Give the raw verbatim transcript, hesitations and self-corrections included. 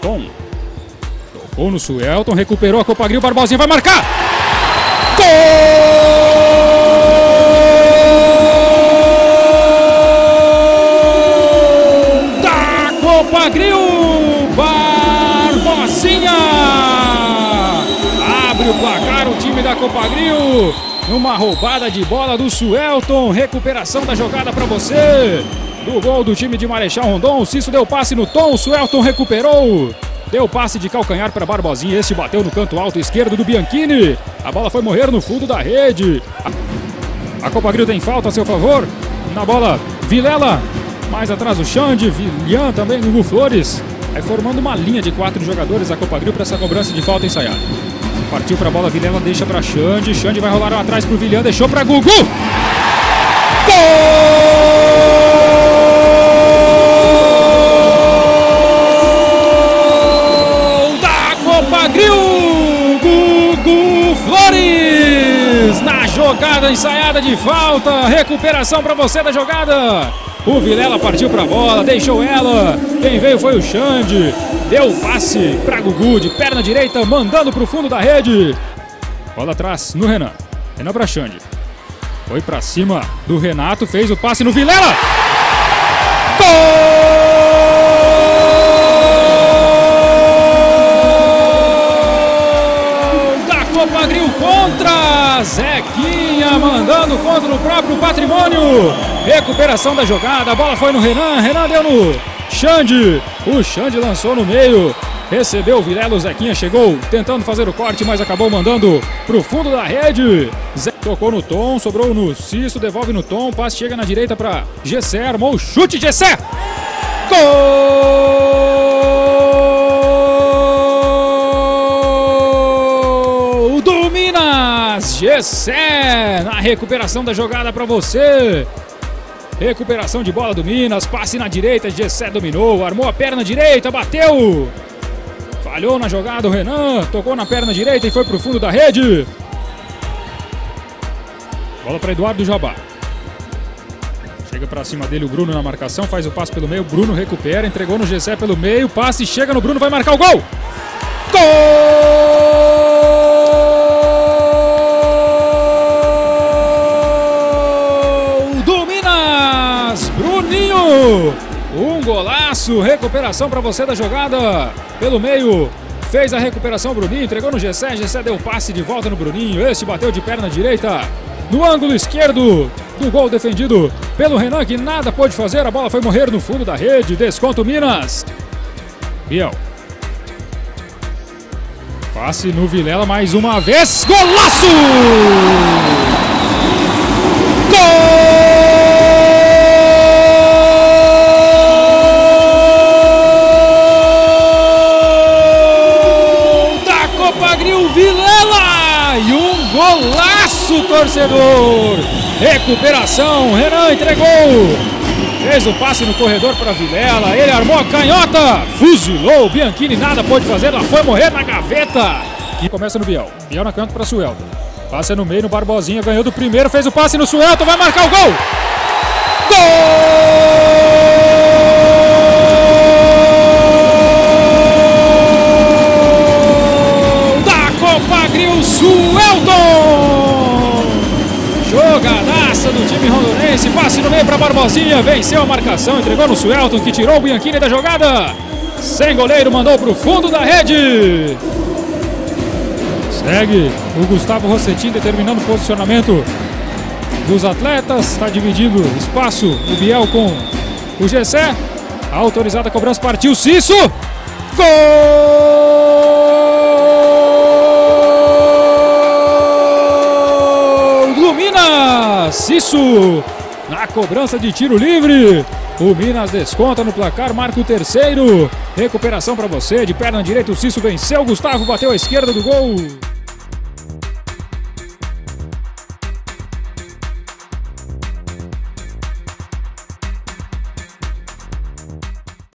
Tom. Tocou no Suelton, recuperou a Copagril, Barbosinha vai marcar! Gol da Copagril! Barbosinha! Abre o placar o time da Copagril. Numa roubada de bola do Suelton. Recuperação da jogada para você. Do gol do time de Marechal Rondon. O Cício deu passe no Tom. O Suelton recuperou. Deu passe de calcanhar para Barbosinha. Este bateu no canto alto esquerdo do Bianchini. A bola foi morrer no fundo da rede. A Copagril tem falta a seu favor. Na bola, Vilela. Mais atrás o Xande. Villian também, Gugu Flores. Aí formando uma linha de quatro jogadores a Copagril para essa cobrança de falta ensaiada. Partiu para a bola, Vilela deixa para Xande. Xande vai rolar atrás para o Villian. Deixou para Gugu. Gol da Copagril! Gugu Flores na jogada ensaiada de falta. Recuperação para você da jogada. O Vilela partiu para a bola, deixou ela. Quem veio foi o Xande. Deu passe para Gugu de perna direita, mandando para o fundo da rede. Bola atrás no Renan. Renan para Xande. Foi para cima do Renato, fez o passe no Vilela. Gol da Copagril contra Zequinha, mandando contra o próprio patrimônio. Recuperação da jogada, a bola foi no Renan. Renan deu no Xande. O Xande lançou no meio. Recebeu o Vilela, o Zequinha chegou tentando fazer o corte, mas acabou mandando pro fundo da rede. Zé tocou no Tom, sobrou no Cício, devolve no Tom, passe chega na direita para Gessé, armou o chute, Gessé! Gol do Minas! Gessé na recuperação da jogada para você. Recuperação de bola do Minas, passe na direita, Gessé dominou, armou a perna direita, bateu. Falhou na jogada o Renan, tocou na perna direita e foi para o fundo da rede. Bola para Eduardo Jabá. Chega para cima dele o Bruno na marcação, faz o passe pelo meio, Bruno recupera, entregou no Gessé pelo meio, passe, chega no Bruno, vai marcar o gol. Gol do Minas, Bruninho. Um golaço, recuperação para você da jogada. Pelo meio, fez a recuperação o Bruninho, entregou no Gessé, Gessé deu passe de volta no Bruninho. Este bateu de perna direita no ângulo esquerdo do gol defendido pelo Renan, que nada pôde fazer. A bola foi morrer no fundo da rede, desconto Minas. Biel. Passe no Vilela mais uma vez, golaço! Gol! Vilela e um golaço, torcedor. Recuperação, Renan entregou. Fez o passe no corredor para Vilela. Ele armou a canhota, fuzilou. Bianchini nada pôde fazer, ela foi morrer na gaveta. E começa no Biel. Biel na canto para Suelton. Passa no meio no Barbosinha, ganhou do primeiro, fez o passe no Suelton, vai marcar o gol. Copagril, Suelton! Jogadaça do time rondonense, passe no meio para Barbosinha, venceu a marcação, entregou no Suelton, que tirou o Bianchini da jogada. Sem goleiro, mandou para o fundo da rede. Segue o Gustavo Rossetin determinando o posicionamento dos atletas, está dividindo espaço o Biel com o Gessé. Autorizada a cobrança, partiu Cício. Gol! Cício na cobrança de tiro livre. O Minas desconta no placar, marca o terceiro. Recuperação para você, de perna direita o Cício venceu, o Gustavo bateu à esquerda do gol.